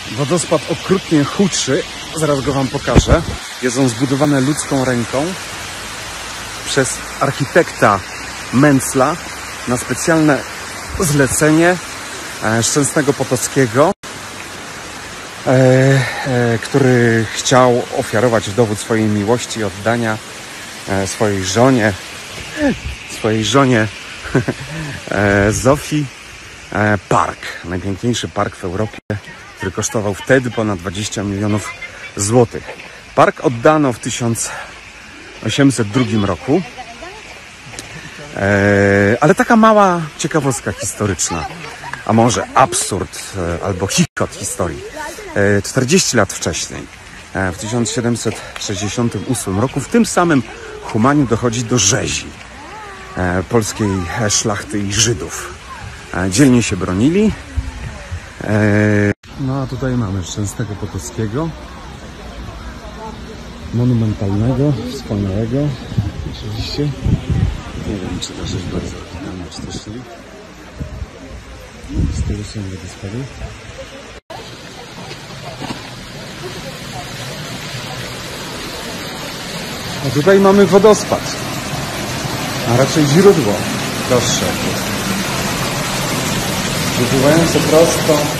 Wodospad okrutnie huczy, zaraz go wam pokażę. Jest on zbudowany ludzką ręką przez architekta Mencla na specjalne zlecenie Szczęsnego Potockiego, który chciał ofiarować w dowód swojej miłości i oddania swojej żonie Zofii park. Najpiękniejszy park w Europie, który kosztował wtedy ponad 20 milionów złotych. Park oddano w 1802 roku. Ale taka mała ciekawostka historyczna, a może absurd albo chichot historii. 40 lat wcześniej, w 1768 roku, w tym samym Humaniu dochodzi do rzezi polskiej szlachty i Żydów. Dzielnie się bronili. No a tutaj mamy Szczęsnego Potockiego, monumentalnego, wspaniałego, oczywiście. Nie wiem, czy ta rzeź bardzo oryginalna, czy też nie. Z tyłu są wodospady. A tutaj mamy wodospad, a raczej źródło. Proszę. Wypływające prosto